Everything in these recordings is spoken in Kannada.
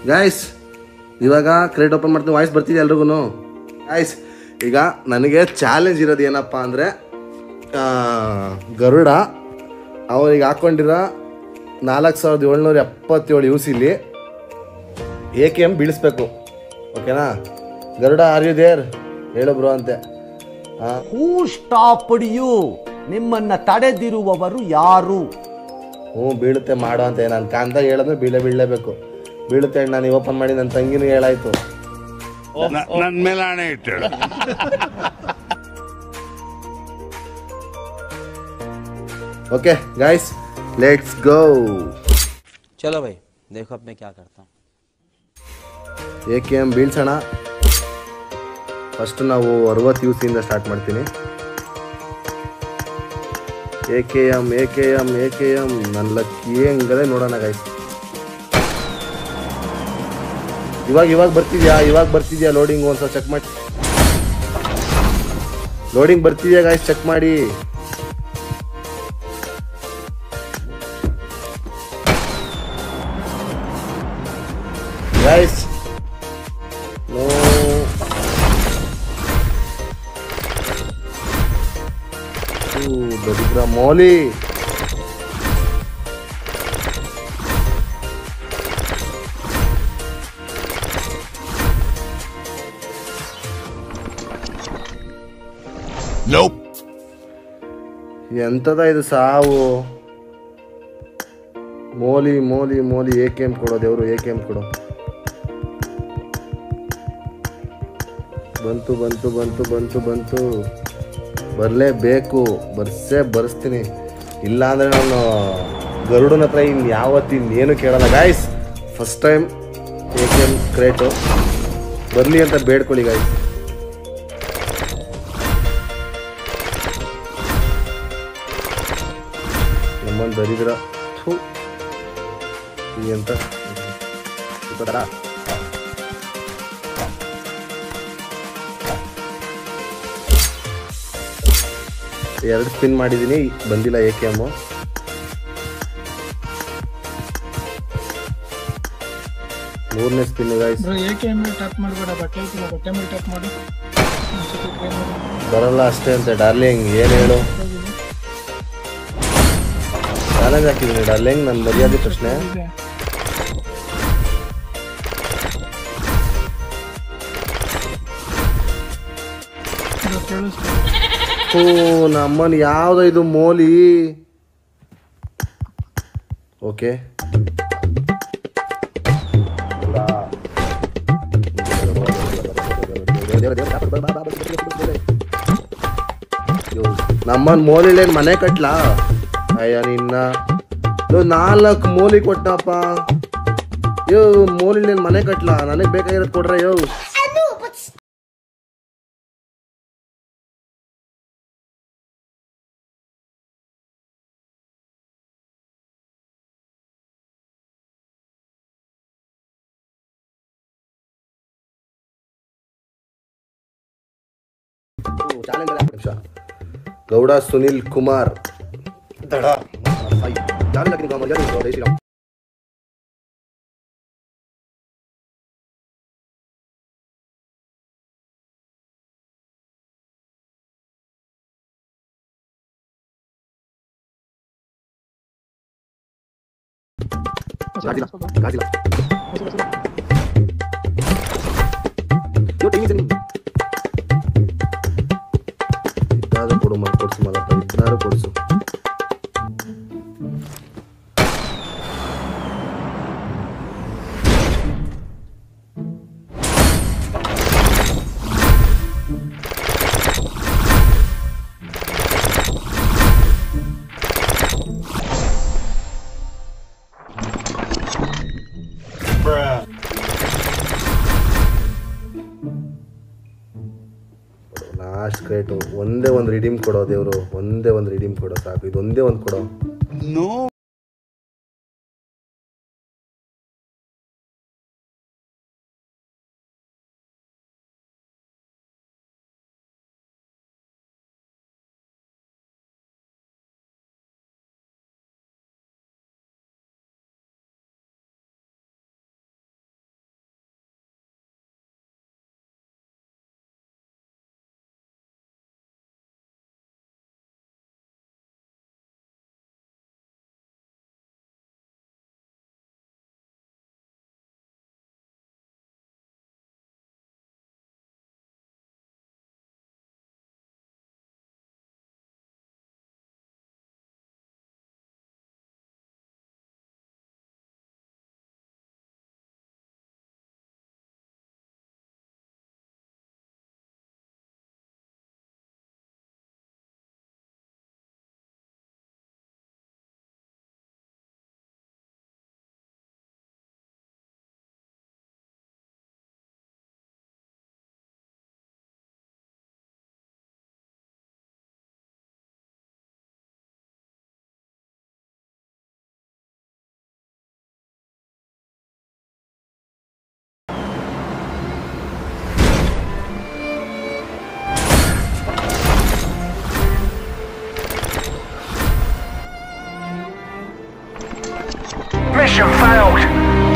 ಗಾಯ್ಸ್ ಇವಾಗ ಕ್ರೇಟ್ ಓಪನ್ ಮಾಡ್ತೀನಿ. ವಾಯ್ಸ್ ಬರ್ತಿದೆ ಎಲ್ರಿಗೂ? ಗಾಯ್ಸ್ ಈಗ ನನಗೆ ಚಾಲೆಂಜ್ ಇರೋದು ಏನಪ್ಪ ಅಂದರೆ, ಗರುಡ ಅವನಿಗೆ ಹಾಕ್ಕೊಂಡಿರೋ 4777 UCಲಿ AKM ಬೀಳಿಸ್ಬೇಕು. ಓಕೆನಾ ಗರುಡ, ಆರ್ ಯು ದೇರ್? ಹೇಳು ಬ್ರೋ ಅಂತೆ. Who stopped you? ನಿಮ್ಮನ್ನ ತಡೆದಿರುವವರು ಯಾರು? ಬೀಳುತ್ತೆ ಮಾಡೋ ಅಂತ ನಾನು ಕಾಂತ ಹೇಳಿದ್ರೆ ಬೀಳಲೇಬೇಕು. ಬೀಳುತ್ತೆ ನಾನು ಓಪನ್ ಮಾಡಿ ನನ್ನ ತಂಗಿನೂ ಹೇಳಾಯ್ತು. ನನ್ನ ಮೇಲೆ ಆಣೆ ಇಟ್ಟಳು. Okay guys let's go. चलो भाई देखो अब मैं क्या करता हूँ. AKM ಬೀಳ್ಸೋಣ. ಫಸ್ಟ್ ನಾವು 60 UC ಇಂದ ಸ್ಟಾರ್ಟ್ ಮಾಡ್ತೀನಿ. AKM ನನ್ನ ಲಕ್ಕಿ ಹೆಂಗದೆ ನೋಡೋಣ ಗೈಸ್. ಇವಾಗ ಬರ್ತಿದ್ಯಾ ಲೋಡಿಂಗ್? ಒಂದ್ಸಲ ಚೆಕ್ ಮಾಡಿ. ಲೋಡಿಂಗ್ ಬರ್ತಿದ್ಯಾ ಗೈಸ್? ಚೆಕ್ ಮಾಡಿ. ಗೈಸ್ ನೋ ದರಿದ್ರ ಮೋಲಿ. ಎಂತದ ಇದು ಸಾವು? ಮೋಲಿ AKM ಕೊಡೋ ದೇವ್ರು, AKM ಕೊಡೋ. ಬಂತು ಬರಲೇಬೇಕು. ಬರ್ಸ್ತೀನಿ. ಇಲ್ಲ ಅಂದರೆ ನಾನು ಗರುಡನ ಹತ್ರ ಇನ್ನೇನು ಕೇಳಲ್ಲ guys. First time AKM crate ಬರಲಿ ಅಂತ ಬೇಡ್ಕೊಳ್ಳಿ ಗಾಯ್ಸ್. ನಮ್ಮನ್ನು ದರಿದ್ರ ಅಂತ ಎರಡು ಸ್ಪಿನ್ ಮಾಡಿದ್ದೀನಿ, ಬಂದಿಲ್ಲ AKM. ಮೂರನೇ ಸ್ಪಿನ್ ಗೈಸ್. ಬರಲ್ಲ ಅಷ್ಟೇ ಅಂತೆ ಡಾರ್ಲಿಂಗ್. ಏನು ಹೇಳು? ಚಾಲೆಂಜ್ ಹಾಕಿದ್ದೀನಿ ಡಾರ್ಲಿಂಗ್, ನನ್ನ ಮರ್ಯಾದೆ ಪ್ರಶ್ನೆ. ನಮ್ಮನ್ ಯಾವ್ದು ಇದು ಮೋಲಿ? ಓಕೆ ನಮ್ಮನ್ ಮೋಲಿಲೇನ್ ಮನೆ ಕಟ್ಲಾ? ಅಯ್ಯ ನಿನ್ನ 4 ಮೋಲಿ ಕೊಟ್ಟಪ್ಪ. ಮೋಲಿಲೇನ್ ಮನೆ ಕಟ್ಲಾ? ನನಗ್ ಬೇಕಾಗಿರೋದು ಕೊಡ್ರ. ಗೌಡ ಸುನಿಲ್ ಕುಮಾರ್ ಕೊಡ್ಸು ಮಗಪ್ಪ, ಇದ್ದಾರು ಕೊಡ್ಸು. ಲಾಸ್ಟ್ ಕ್ರೇಟು ಒಂದೇ ಒಂದು ರಿಡೀಮ್ ಕೊಡೋ ದೇವರು, ಒಂದೇ ಒಂದು ರಿಡೀಮ್ ಕೊಡೋ ಸಾಕು. ಇದೊಂದೇ ಒಂದು ಕೊಡೋ.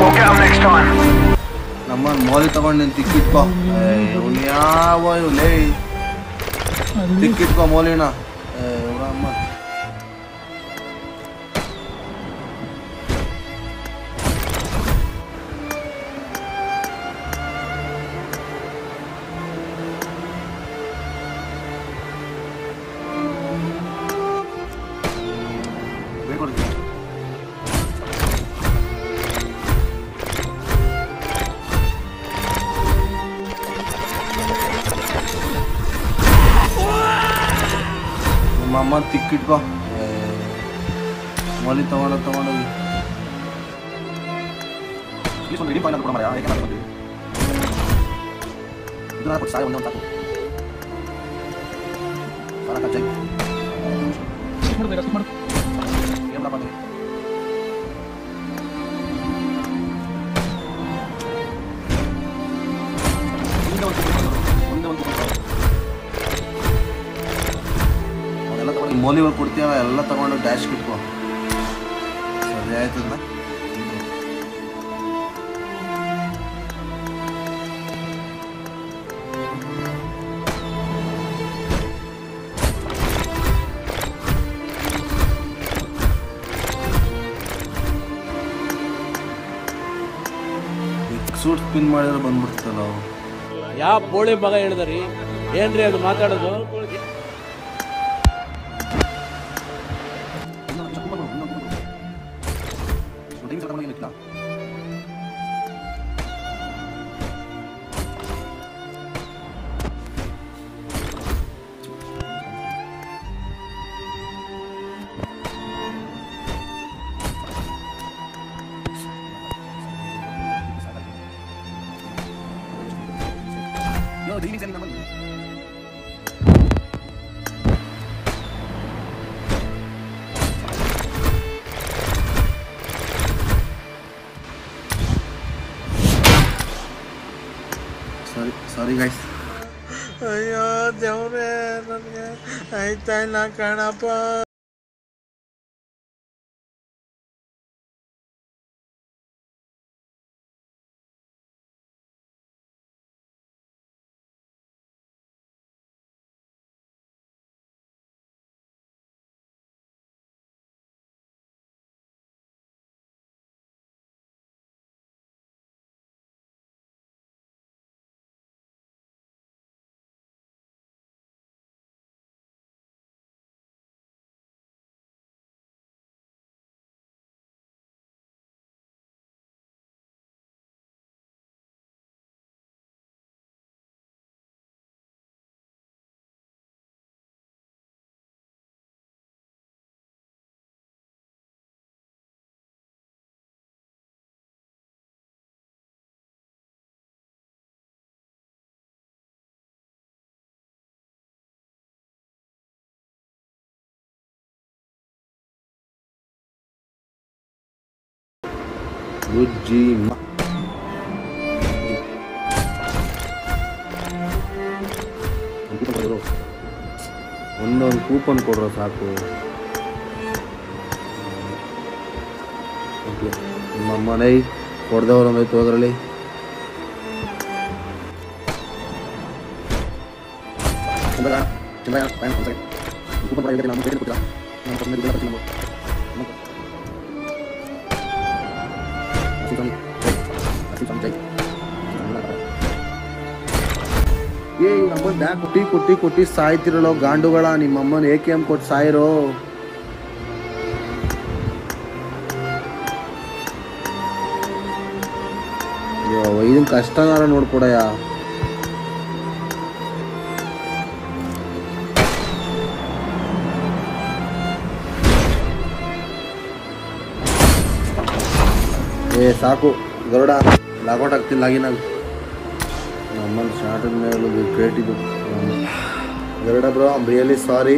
ನಮ್ಮ ಮೋಲಿ ತಗೊಂಡು ನೀನು ತಿಕ್ಕಿಟ್ಕೋ. ಇವನು ಯಾವ ಇವಲೇ ತಿಕ್ಕಿಟ್ಕೋ ಮೋಲಿನ. ಅಮ್ಮ ಅಮ್ಮ ತಿಕ್ಕಿಟ್ಕೋ. ಮೋಲಿ ತಗೊಂಡೋಗಿ ಮೋಲಿ ಕೊಡ್ತೀವ ಎಲ್ಲ ತಗೊಂಡು ಡ್ಯಾಶ್ ಇಟ್ಕೋ. ಸರಿ ಆಯ್ತದ. ಸೂಟ್ ಸ್ಪಿನ್ ಮಾಡಿದ್ರೆ ಬಂದ್ಬಿಡ್ತಲ್ಲ. ಯಾವ ಬೋಳಿ ಮಗ ಹೇಳಿದ್ರಿ ಏನ್ರಿ ಅದು ಮಾತಾಡೋದು? Sorry guys. ಅಯ್ಯೋ ದೇವ್ರೇ, ನನಗೆ ಆಯ್ತಾ ಇಲ್ಲ ಕಣಪ್ಪ. ಬುಜ್ಜಿ ಒಂದೊಂದು ಕೂಪನ್ ಕೊಡ್ರೋ ಸಾಕು. ನಿಮ್ಮಮ್ಮ ನೈ ಕೊಡ್ದವ್ರೊಂದೈತು ಹೋದ್ರಲ್ಲಿ. ನಮ್ಮನ್ನ ಬ್ಯಾಗ್ ಕೊಟ್ಟಿ ಸಾಯ್ತಿರಲ್ಲೋ ಗಾಂಡುಗಳ. ನಿಮ್ಮಮ್ಮನ AKM ಕೊಟ್ಟು ಸಾಯಿರೋ. ಇದನ್ ಕಷ್ಟನಾರ ನೋಡ್ಕೊಡಯ್ಯ. ಸಾಕು ಗರುಡ, ಲಾಗೌಟ್ ಆಗ್ತಿಲ್ಲ ಆಗಿನಾಗ. ನಮ್ಮಲ್ಲಿ ಸ್ಟಾರ್ಟಿಂಗ್ ಮೇಲೆ ಗ್ರೇಟ್ ಇದು Garuda bro. I am really sorry.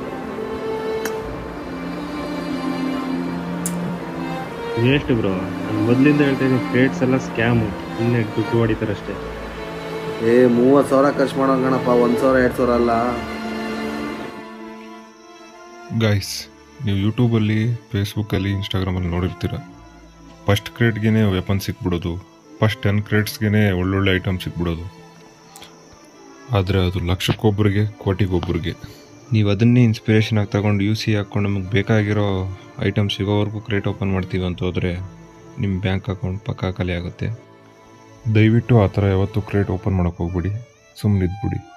Waste bro, ನಾನು ಮೊದಲಿಂದ ಹೇಳ್ತೀನಿ ಕ್ರೇಟ್ಸ್ ಎಲ್ಲ ಸ್ಕ್ಯಾಮು, ಇನ್ನೇ ದುಡ್ಡು ಹೊಡಿತಾರಷ್ಟೇ. 30,000 ಖರ್ಚು ಮಾಡೋ ಕಣಪ್ಪ, 1,000 2,000 ಅಲ್ಲ. ಗೈಸ್, ನೀವು ಯೂಟ್ಯೂಬಲ್ಲಿ, ಫೇಸ್ಬುಕ್ಕಲ್ಲಿ, ಇನ್ಸ್ಟಾಗ್ರಾಮಲ್ಲಿ ನೋಡಿರ್ತೀರ, ಫಸ್ಟ್ ಕ್ರೇಟ್ಗೆ ವೆಪನ್ ಸಿಕ್ಬಿಡೋದು, ಫಸ್ಟ್ 10 ಕ್ರೇಟ್ಸ್ಗೆ ಒಳ್ಳೊಳ್ಳೆ ಐಟಮ್ ಸಿಕ್ಬಿಡೋದು. ಆದರೆ ಅದು ಲಕ್ಷಕ್ಕೊಬ್ಬರಿಗೆ, ಕೋಟಿಗೊಬ್ಬರಿಗೆ. ನೀವು ಅದನ್ನೇ ಇನ್ಸ್ಪಿರೇಷನ್ ಆಗಿ ತಗೊಂಡು UC ಹಾಕ್ಕೊಂಡು ನಮಗೆ ಬೇಕಾಗಿರೋ ಐಟಮ್ ಸಿಗೋವರೆಗೂ ಕ್ರೇಟ್ ಓಪನ್ ಮಾಡ್ತೀವಿ ಅಂತ ಹೋದರೆ ನಿಮ್ಮ ಬ್ಯಾಂಕ್ ಅಕೌಂಟ್ ಪಕ್ಕಾ ಖಾಲಿ ಆಗುತ್ತೆ. ದಯವಿಟ್ಟು ಆ ಥರ ಯಾವತ್ತೂ ಕ್ರೇಟ್ ಓಪನ್ ಮಾಡೋಕ್ಕೆ ಹೋಗ್ಬಿಡಿ, ಸುಮ್ಮನಿದ್ಬಿಡಿ.